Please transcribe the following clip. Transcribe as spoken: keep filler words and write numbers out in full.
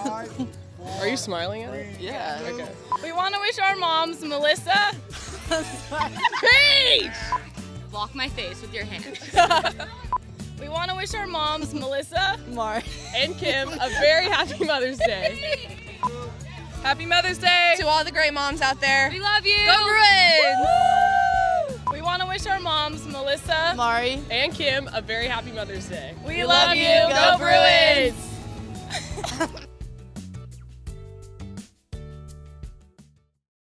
Are you smiling at it? Yeah. Okay. We want to wish our moms, Melissa. Peach! Block my face with your hand. We want to wish our moms, Melissa, Mar. And Kim a very happy Mother's Day. Happy Mother's Day To all the great moms out there. we love you. Go Bruins! We want to wish our moms, Melissa, Mari. and Kim a very happy Mother's Day. we, We love, love you. you. Go, Go Bruins.